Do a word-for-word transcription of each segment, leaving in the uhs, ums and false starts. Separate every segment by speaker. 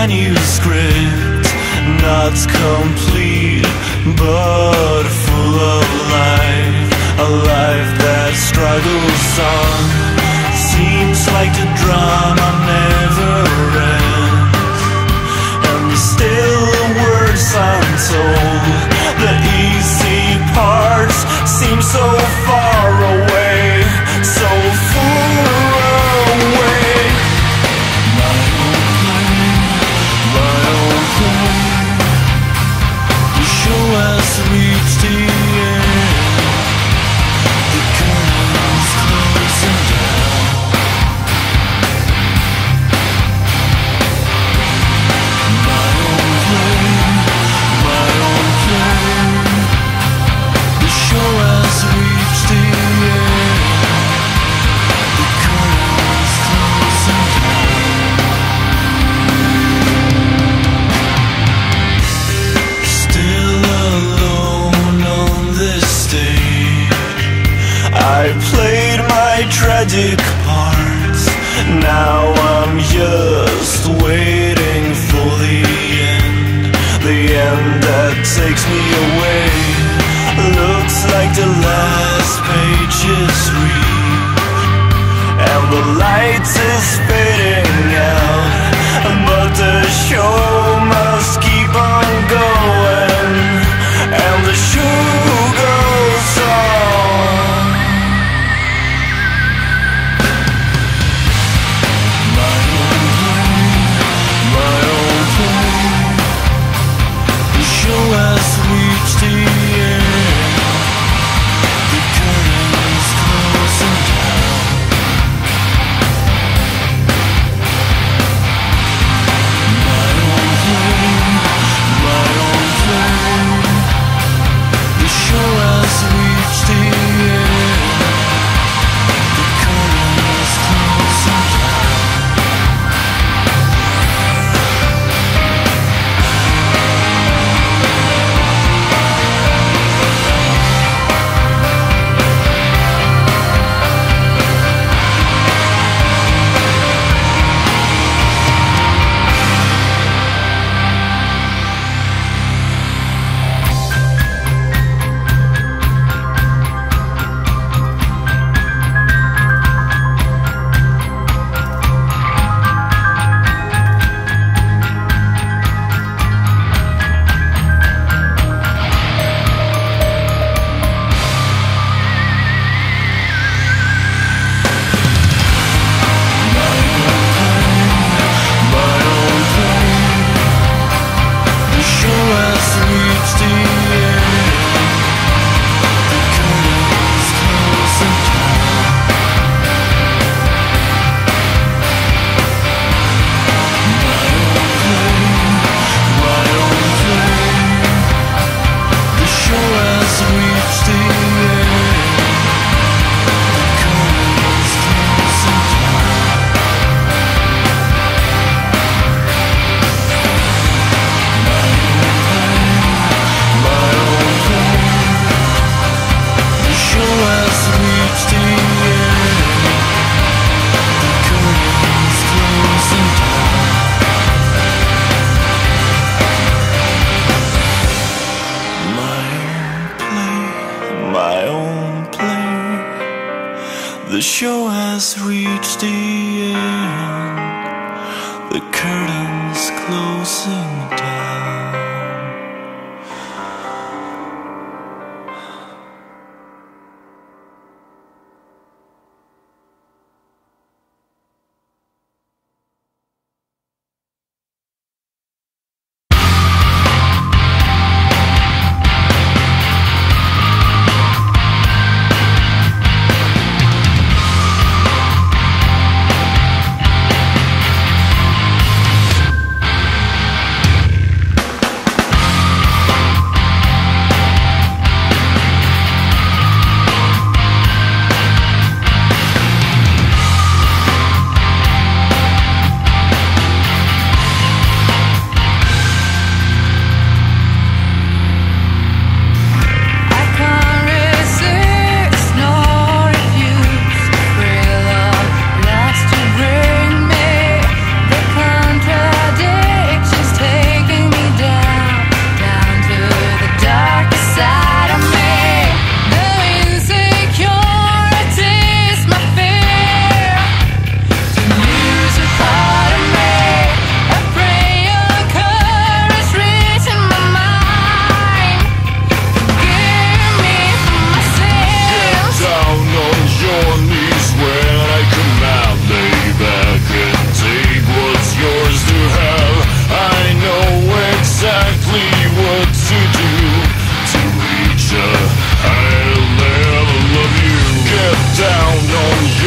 Speaker 1: manuscript, not complete, but full of life. A life that struggles on, seems like the drama never ends, and still the words untold. The easy parts seem so far away, so far away. My own play, my own play. The show has reached the end. The curtain's closing down. My own play, my own play. The show has reached the end. The curtain's closing down. Still alone on this stage, I played my tragic parts. Now I'm just waiting for the end, the end that takes me away. Looks like the last page is read, and the light is fading out, but the show must keep on going, and the show goes on. My own play, my own play. The show has reached the end. The curtain's closing down. My own play, my own play. The show has reached the end. The curtain's closing down. My own play. The show has reached the end. The curtain's closing down.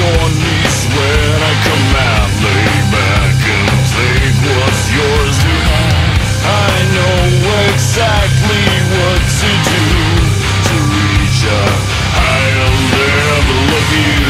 Speaker 1: your knees when I command. Lay back and take what's yours to have. I know exactly what to do to reach a higher level of you.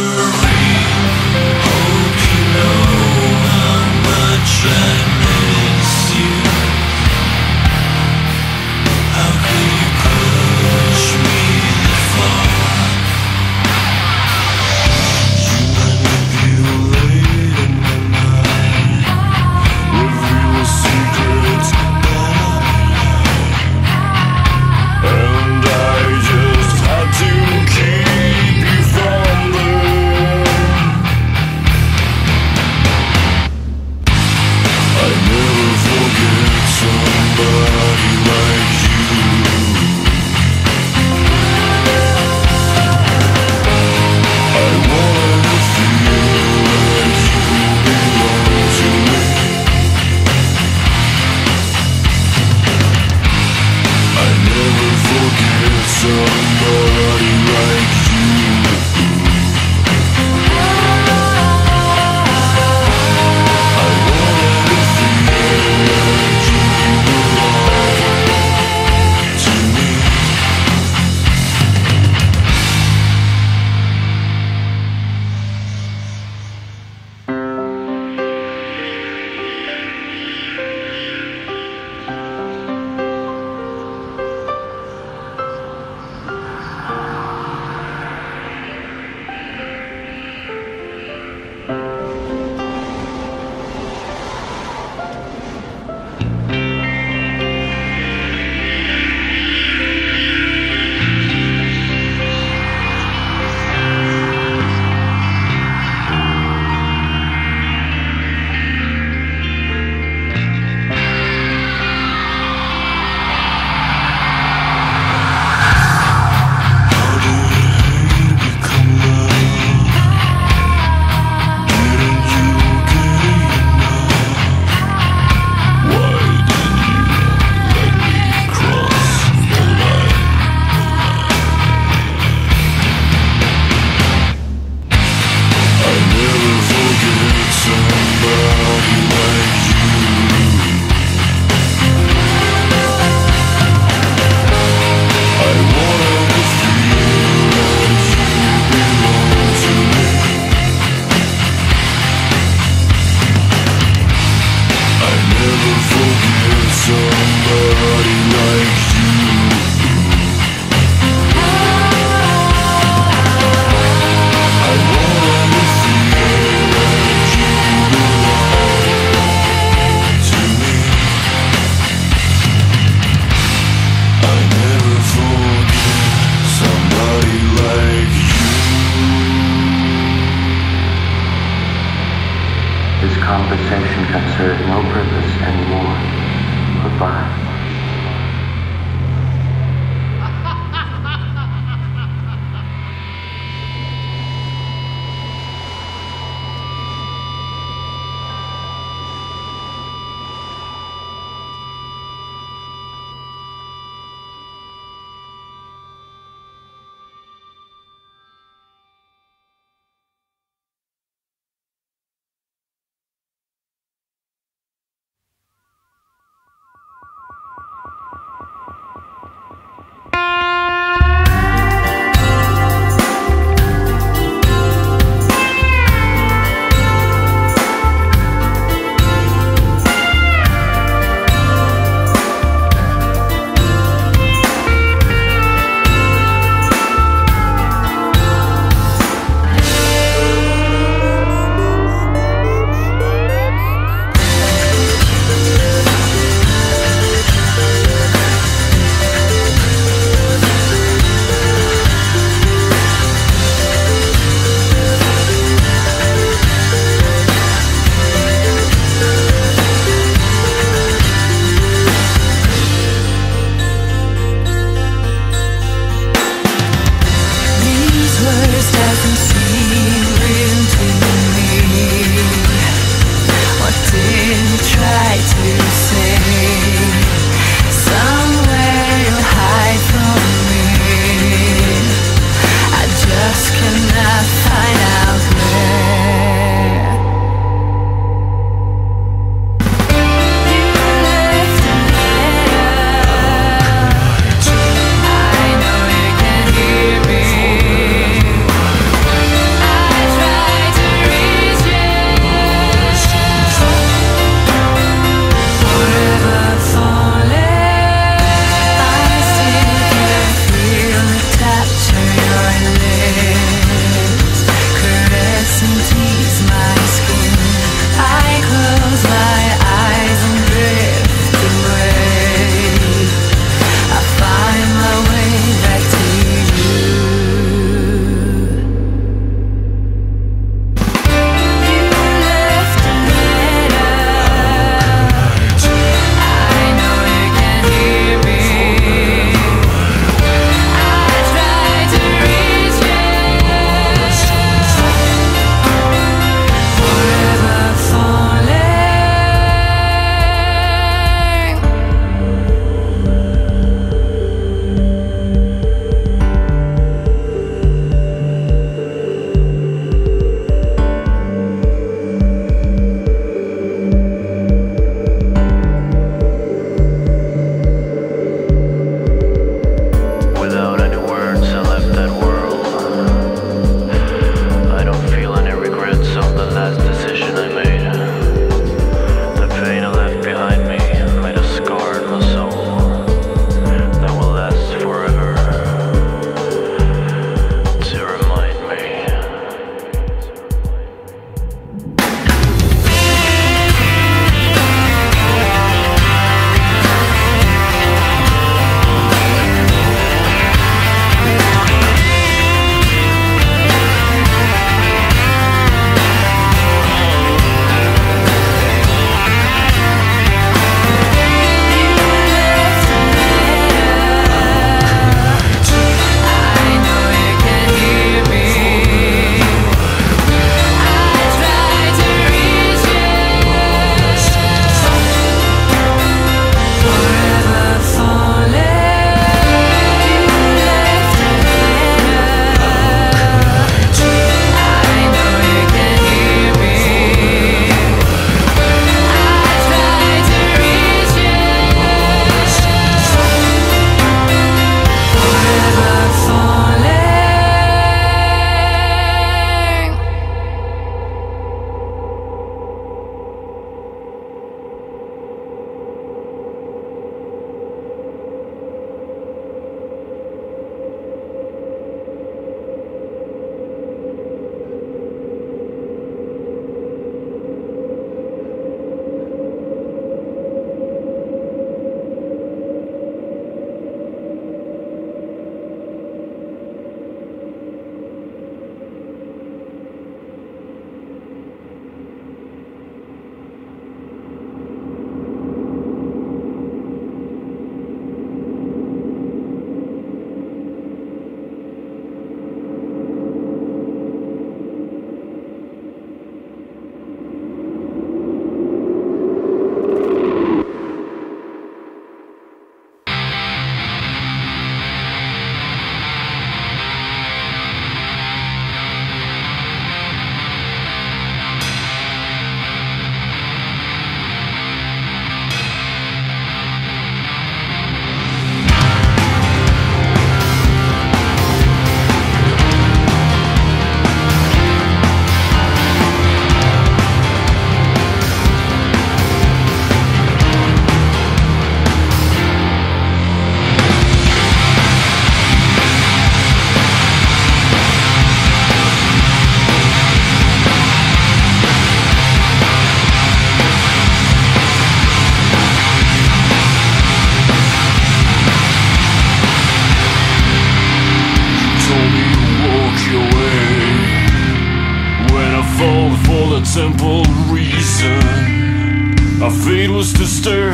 Speaker 2: Hope you know how much I miss. conversation can serve no purpose anymore. Goodbye.
Speaker 1: Our fate was to stay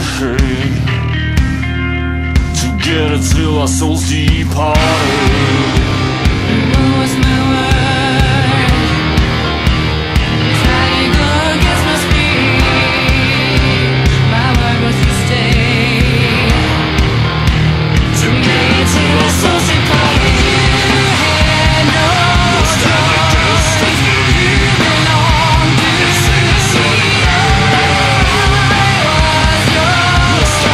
Speaker 1: together till our souls departed.
Speaker 3: What was my word? Fighting against my spirit. My word was to stay
Speaker 1: Together till our souls departed.
Speaker 3: You had no choice. You belonged to me. I was your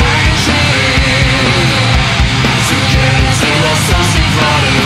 Speaker 1: Together till our souls departed.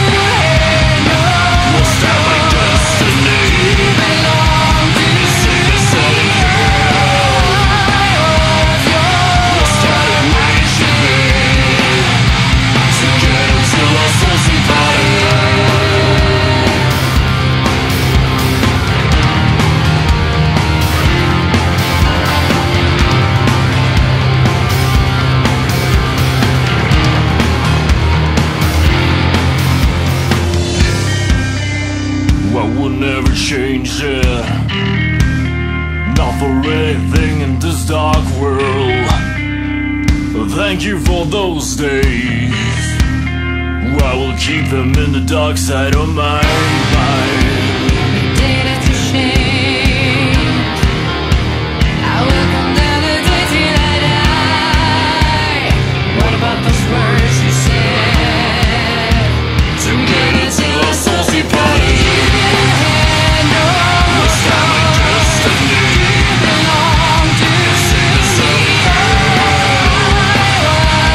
Speaker 1: I would never change it, not for anything in this dark world. Thank you for those days. I will keep them in the dark side of my mind.
Speaker 3: day that's a shame. I will come down the day till I die. What about those words you said?
Speaker 1: Together till our souls departed.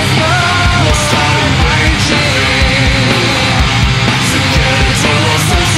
Speaker 3: Together till our souls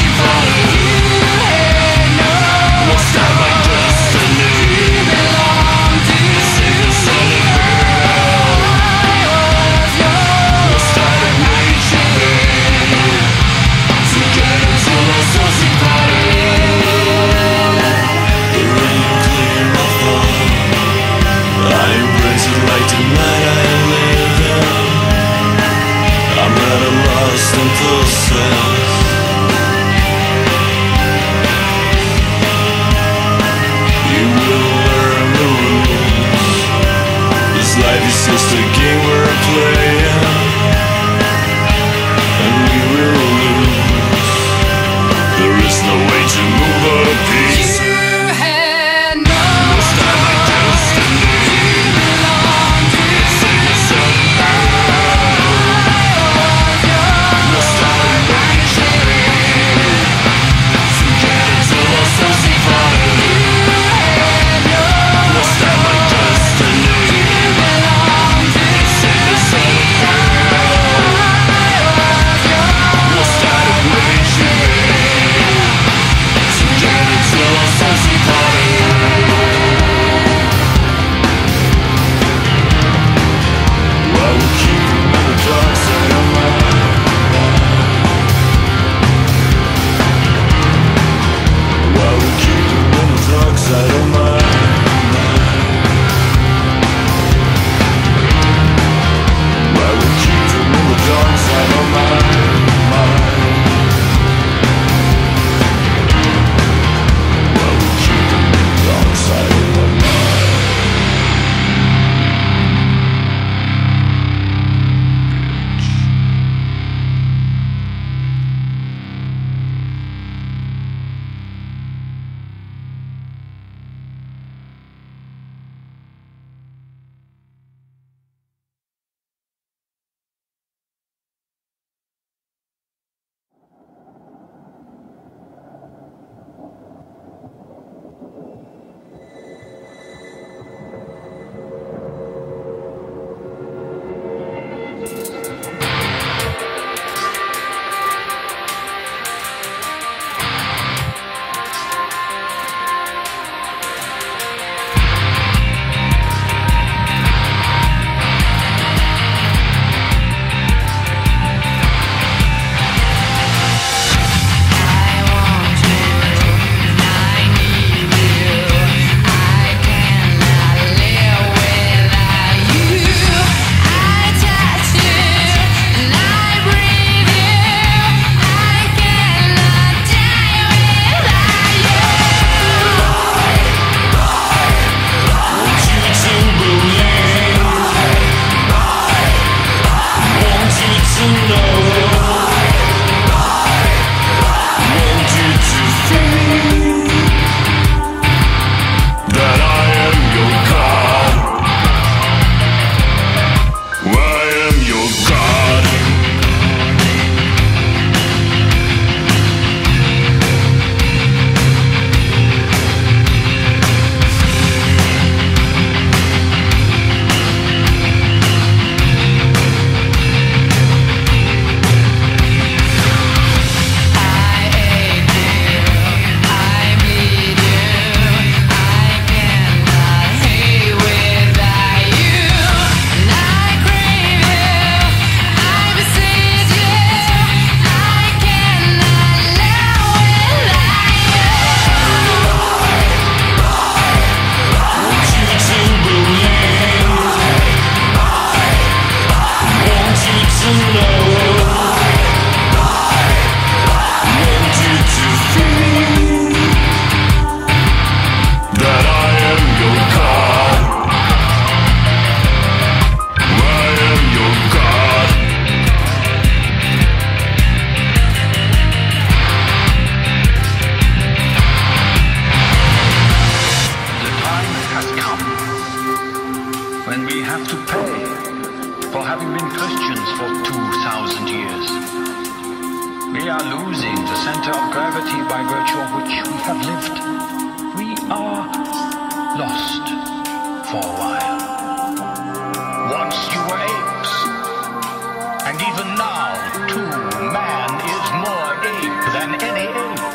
Speaker 4: are losing the center of gravity by virtue of which we have lived. We are lost for a while. Once you were apes, and even now, too, man is more ape than any ape.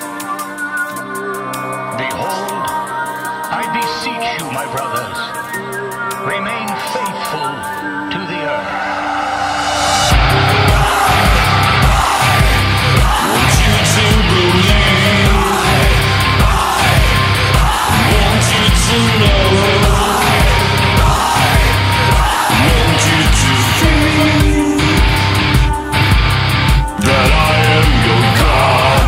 Speaker 4: Behold, I beseech you, my brothers, remain faithful to the earth.
Speaker 1: Want you to believe, want you to know, want you to feel that I am your God.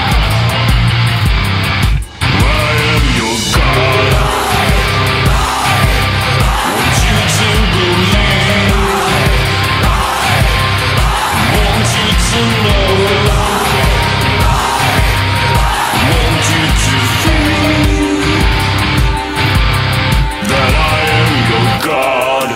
Speaker 1: I am your God. Want you to believe, want you to know, want you to feel that I am your God.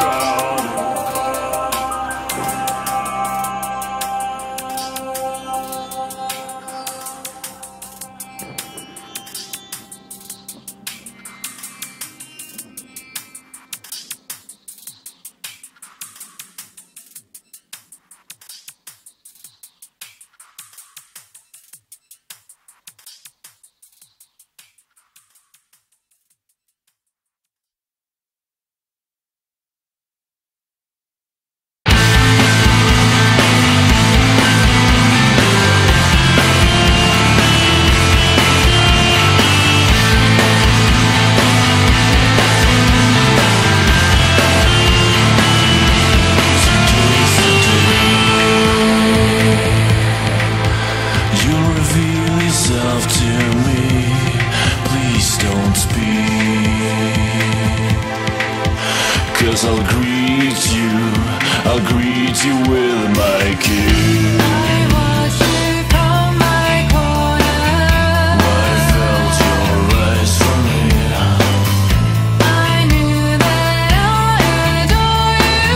Speaker 1: You'll reveal yourself to me. Please don't speak, 'cause I'll greet you, I'll greet you with my kiss.
Speaker 3: I watched you from my corner.
Speaker 1: I felt your eyes from here.
Speaker 3: I knew that I adore you.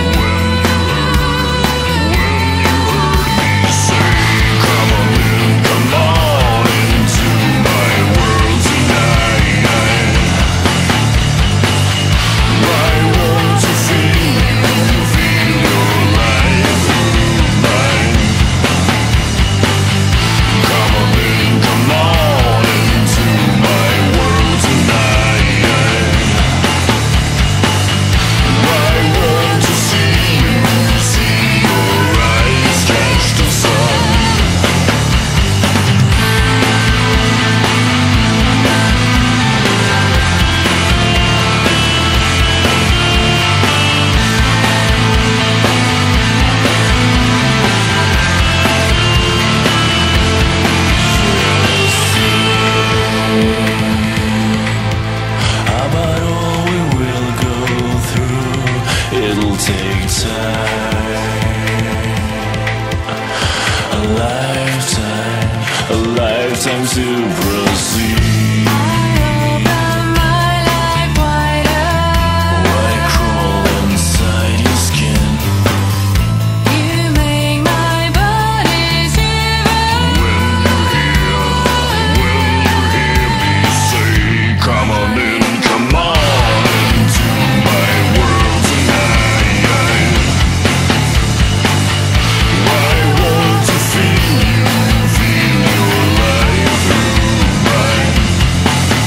Speaker 1: Say, come on in, come on into my world tonight. I want to feel you, feel your life through mine. Come on in, come on into my world tonight. I want to see you, see your eyes catch the sun. About all we will go through, it'll take time. A lifetime, a lifetime to proceed.
Speaker 3: I opened my life wider.
Speaker 1: Why crawl inside your skin?
Speaker 3: You make my body shiver.
Speaker 1: When you hear me say, come on in, come on into my world tonight. I want to feel you, feel your life through mine.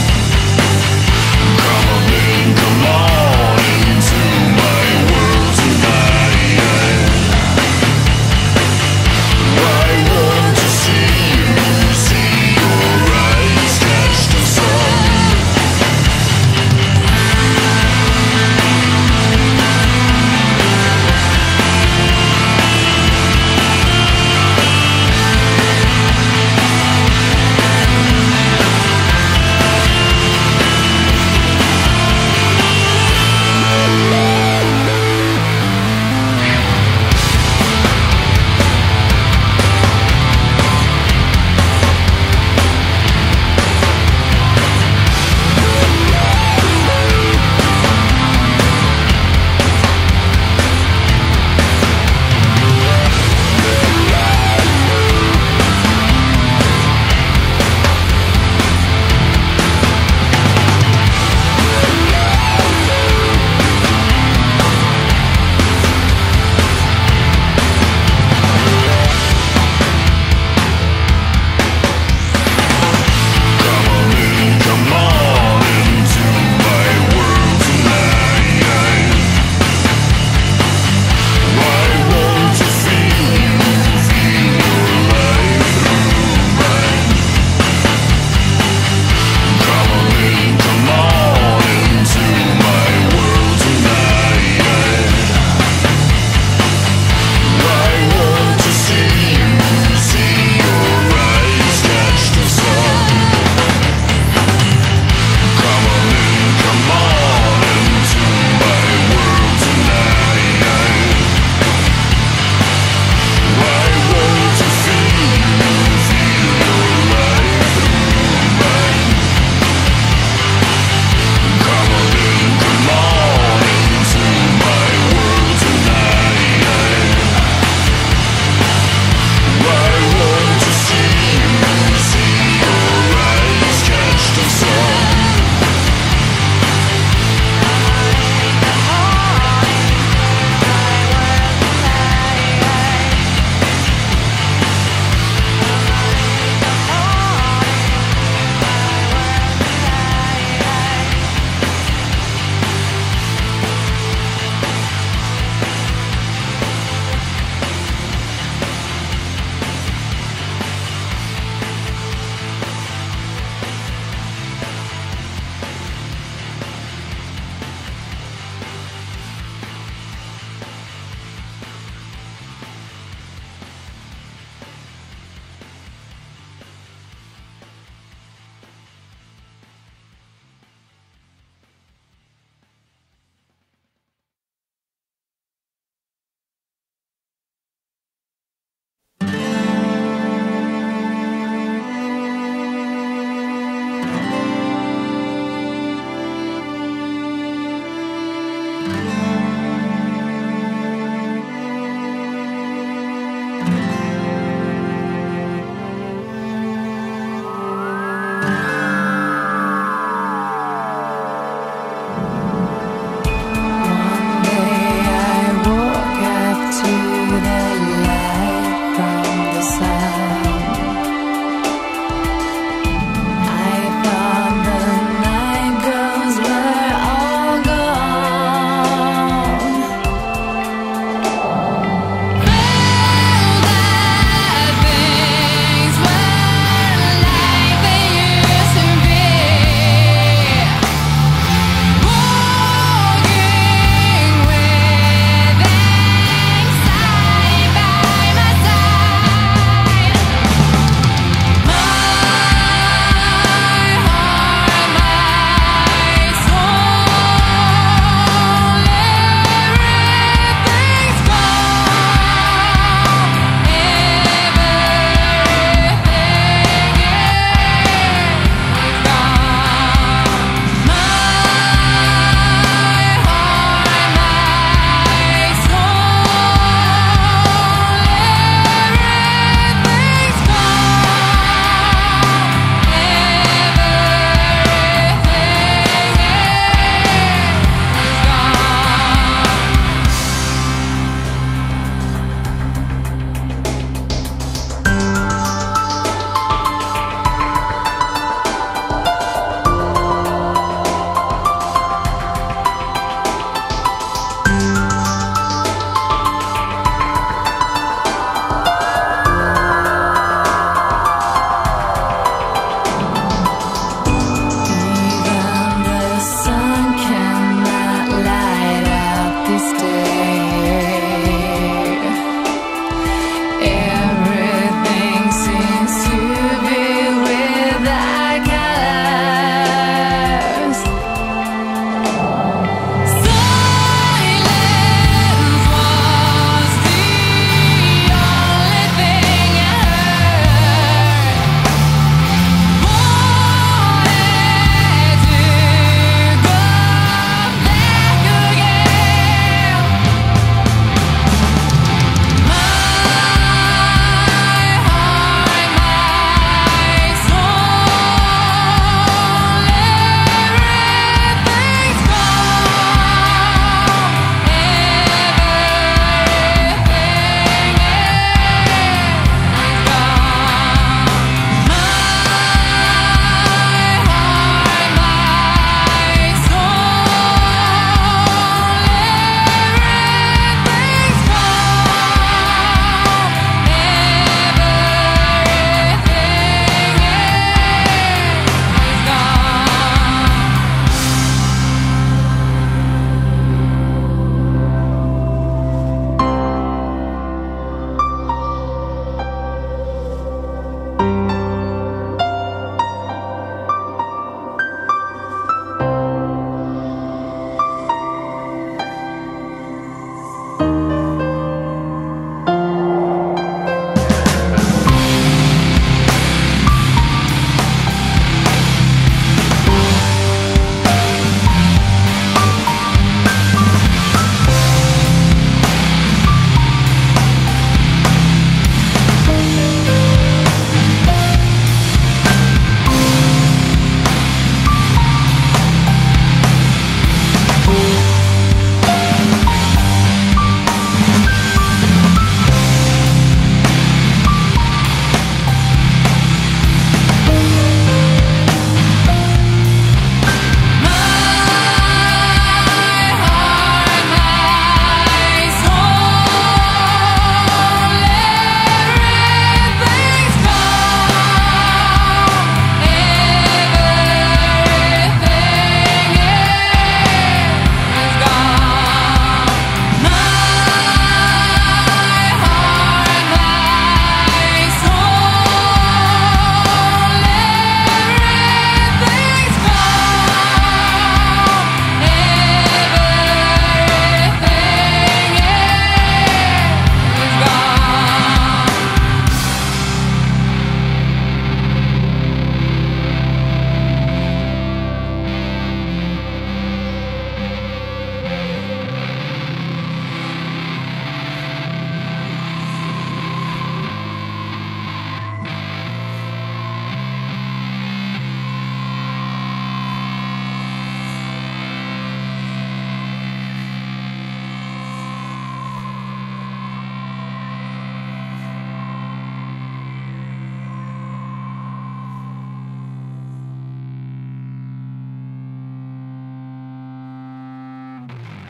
Speaker 3: Thank